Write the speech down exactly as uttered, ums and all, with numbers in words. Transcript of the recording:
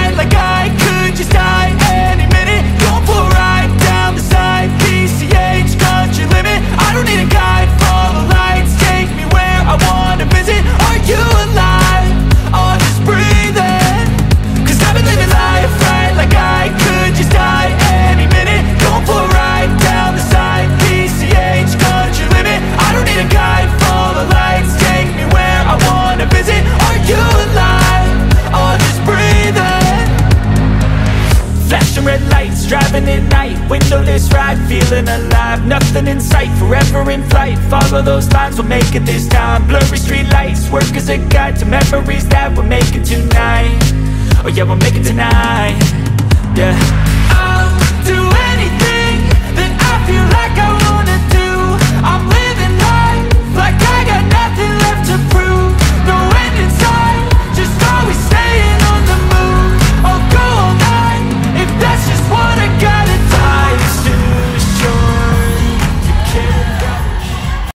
right, like I could just die any minute. Going for a ride down the side, P C H, country limit. I don't need a guide, follow lights, take me where I wanna visit. Are you alive? Or just breathing? Cause I've been living life right, like I could just die any minute. Going for a ride down the side, P C H, country limit. I don't need a guide, follow lights, take me where I wanna visit. Are you alive? Or just breathing? Flashing red lights, driving at night, windowless ride, feeling alive. Nothing in sight, forever in flight. Follow those lines, we'll make it this time. Blurry street lights, work as a guide to memories that we're making tonight. Oh yeah, we'll make it tonight. Yeah.